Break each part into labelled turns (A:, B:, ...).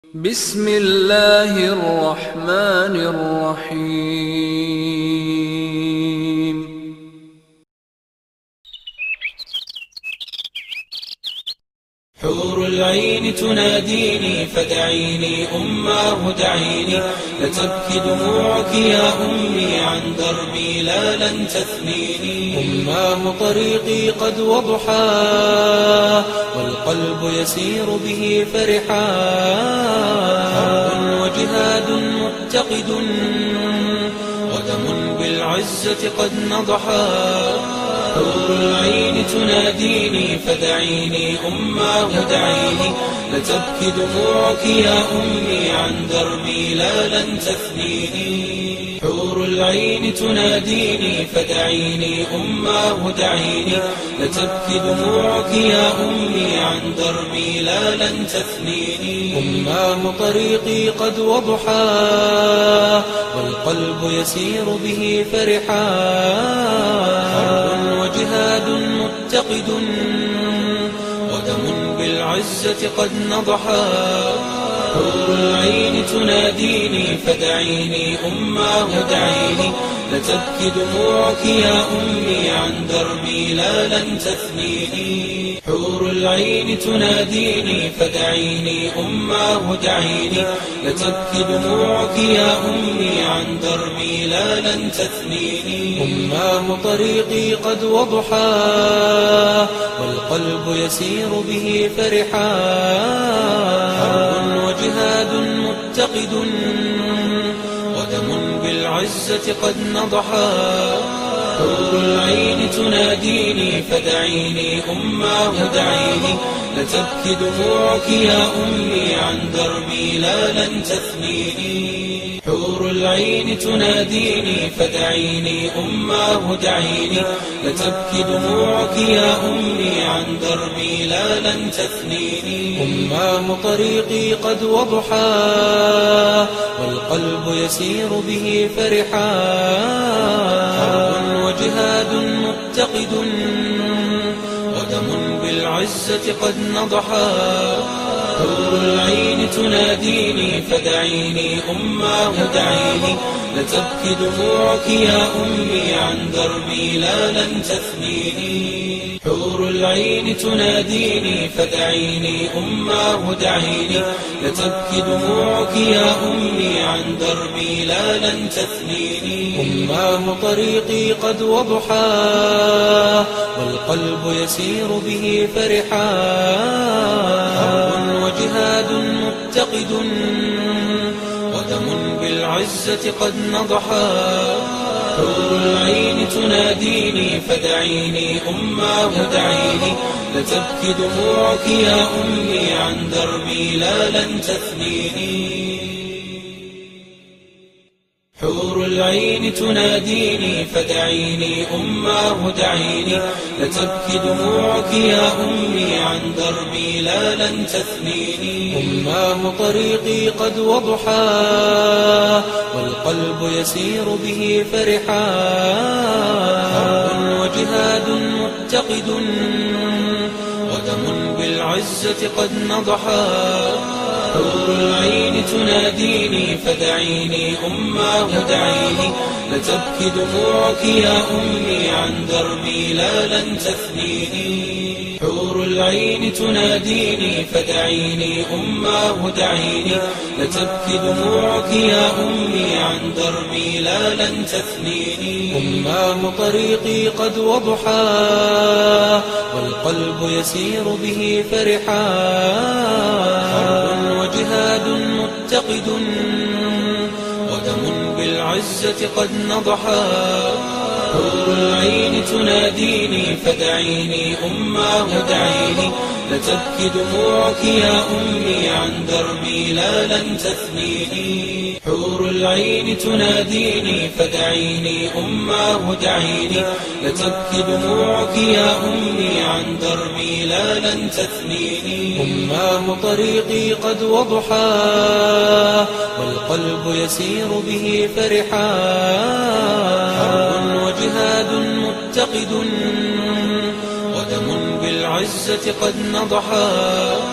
A: بسم الله الرحمن الرحيم.
B: حور العين تناديني فدعيني أماه دعيني، لتبكي دموعك يا أمي عن دربي لا لن تثنيني. أماه طريقي قد وضحى والقلب يسير به فرحا، حرب وجهاد متقد ودم بالعزة قد نضحا. حور العين تناديني فدعيني أماه دعيني، لتبكي دموعك يا أمي عن دربي لا لن تثنيني. حور العين تناديني فدعيني أماه دعيني، لتبكي دموعك يا أمي عن دربي لا لن تثنيني. أماه طريقي قد وضحى والقلب يسير به فرحا، حرب وجهاد متقد ودم بالعزة قد نضحا. حور العين تناديني فدعيني أماه دعيني، لتبكي دموعك يا أمي عن دربي لا لن تثنيني. حور العين تناديني فدعيني أماه دعيني، لتبكي دموعك يا أمي عن دربي لا لن تثنيني. أماه طريقي قد وضحى والقلب يسير به فرحا، حرب وجهاد متقد ودم بالعزة قد نضحا. حور العين تناديني فدعيني أماه دعيني، لتبكي دموعك يا أمي عن دربي لا لن تثنيني. حور العين تناديني فدعيني أماه دعيني، لتبكي دموعك يا أمي عن دربي لا لن تثنيني. أماه طريقي قد وضحى والقلب يسير به فرحا، حرب وجهاد متقد ودم بالعزة قد نضحا. حور العين تناديني فدعيني أماه دعيني، لتبكي دموعك يا أمي عن دربي لا لن تثنيني. حور العين تناديني فدعيني أماه دعيني، لتبكي دموعك يا أمي عن دربي لا لن تثنيني. أماه طريقي قد وضحى والقلب يسير به فرحا، حرب وجهاد متقد ودم بالعزة قد نضحا. حور العين تناديني فدعيني أماه دعيني، لتبكي دموعك يا أمي عن دربي لا لن تثنيني. حور العين تناديني فدعيني أماه دعيني، لتبكي دموعك يا أمي عن دربي لا لن تثنيني. أماه طريقي قد وضحى والقلب يسير به فرحا، حرب وجهاد متقد ودم بالعزة قد نضحا. حور العين تناديني فدعيني أماه دعيني، لتبكي دموعك يا أمي عن دربي لا لن تثنيني. حور العين تناديني فدعيني أماه دعيني، لتبكي دموعك يا أمي عن دربي لا لن تثنيني. أماه طريقي قد وضحى والقلب يسير به فرحا، حرب وجهاد متقد ودم بالعزة قد نضحا. حور العين تناديني فدعيني أماه دعيني، لتبكي دموعك يا أمي عن دربي لا لن تثنيني. حور العين تناديني فدعيني أماه دعيني، لتبكي دموعك يا أمي عن دربي لا لن تثنيني. أماه طريقي قد وضحى والقلب يسير به فرحا، حرب وجهاد متقد ودم بالعزة قد نضحا.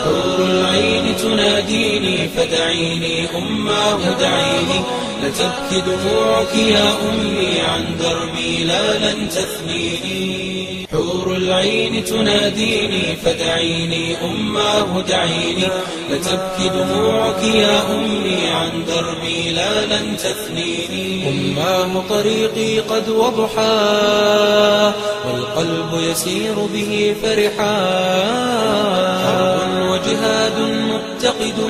B: حور العين تناديني فدعيني أماه دعيني لتبكي دموعك يا أمي عن دربي لا لن تثنيني حور العين تناديني فدعيني أماه دعيني لتبكي دموعك يا أمي عن دربي لا لن تثنيني أماه طريقي قد وضحاه والقلب يسير به فرحا حرب وجهاد متقد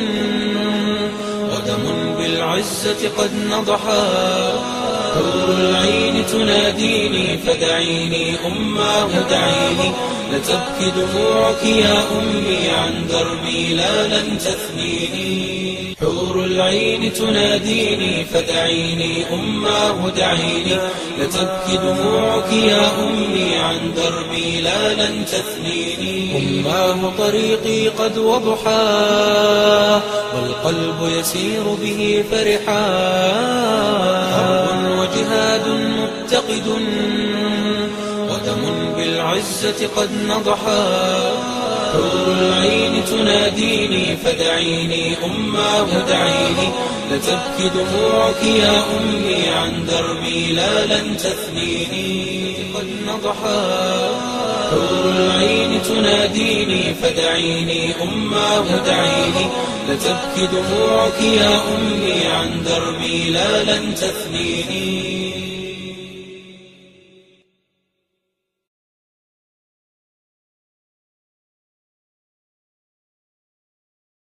B: ودم بالعزة قد نضحا حور العين تناديني فدعيني أماه دعيني لتبكي دموعك يا أمي عن دربي لا لن تثنيني حور العين تناديني فدعيني أماه دعيني لتبكي دموعك يا أمي عن دربي لا لن تثنيني أماه طريقي قد وضحاه والقلب يسير به فرحا حرب وجهاد متقد ودم بالعزة قد نضحا حور العين تناديني فدعيني أماه دعيني لتبكي دموعك يا أمي عن دربي لا لن تثنيني قد نضحا حور العين تناديني فدعيني أماه دعيني لتبكي دموعك يا أمي عن دربي لا لن تثنيني